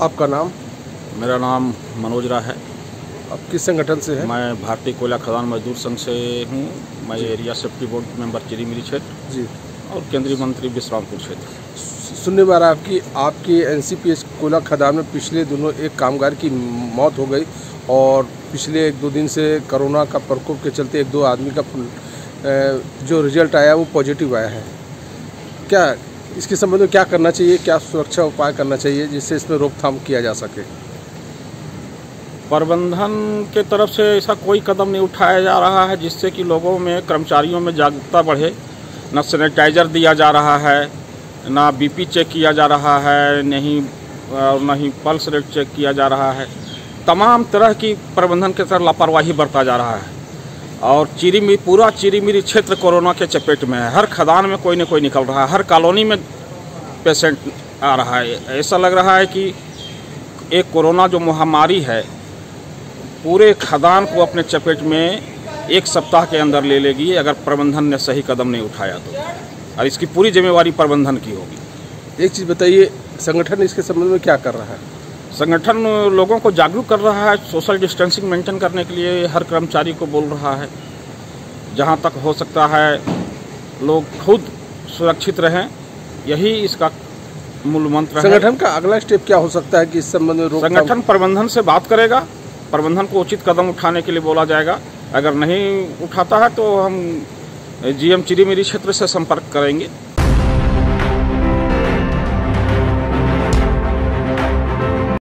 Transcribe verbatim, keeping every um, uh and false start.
आपका नाम? मेरा नाम मनोज राय है। आप किस संगठन से हैं? मैं भारतीय कोयला खदान मजदूर संघ से हूँ। मैं area safety board member Chirimiri क्षेत्र जी और केंद्रीय मंत्री विश्रामपुर क्षेत्र। सुनने में आ रहा है आपकी आपकी एनसीपीएस कोयला खदान में पिछले दिनों एक कामगार की मौत हो गई और पिछले एक दो दिन से कोरोना का प्रकोप के चलते एक दो आदमी का जो रिजल्ट आया वो पॉजिटिव आया है। क्या इसके संबंध में क्या करना चाहिए, क्या सुरक्षा उपाय करना चाहिए जिससे इसमें रोकथाम किया जा सके? प्रबंधन के तरफ से ऐसा कोई कदम नहीं उठाया जा रहा है जिससे कि लोगों में, कर्मचारियों में जागरूकता बढ़े। न सैनिटाइज़र दिया जा रहा है, ना बीपी चेक किया जा रहा है, नहीं न ही पल्स रेट चेक किया जा रहा है। तमाम तरह की प्रबंधन के तरफ लापरवाही बरता जा रहा है और चिरीमिरी पूरा चिरीमिरी क्षेत्र कोरोना के चपेट में है। हर खदान में कोई न कोई निकल रहा है, हर कॉलोनी में पेशेंट आ रहा है। ऐसा लग रहा है कि एक कोरोना जो महामारी है पूरे खदान को अपने चपेट में एक सप्ताह के अंदर ले लेगी अगर प्रबंधन ने सही कदम नहीं उठाया तो, और इसकी पूरी जिम्मेवारी प्रबंधन की होगी। एक चीज़ बताइए, संगठन इसके संबंध में क्या कर रहा है? संगठन लोगों को जागरूक कर रहा है, सोशल डिस्टेंसिंग मेंटेन करने के लिए हर कर्मचारी को बोल रहा है। जहां तक हो सकता है लोग खुद सुरक्षित रहें, यही इसका मूल मंत्र है। संगठन का अगला स्टेप क्या हो सकता है कि इस संबंध में रोकथाम? संगठन प्रबंधन से बात करेगा, प्रबंधन को उचित कदम उठाने के लिए बोला जाएगा। अगर नहीं उठाता है तो हम जीएम चिरीमिरी क्षेत्र से संपर्क करेंगे।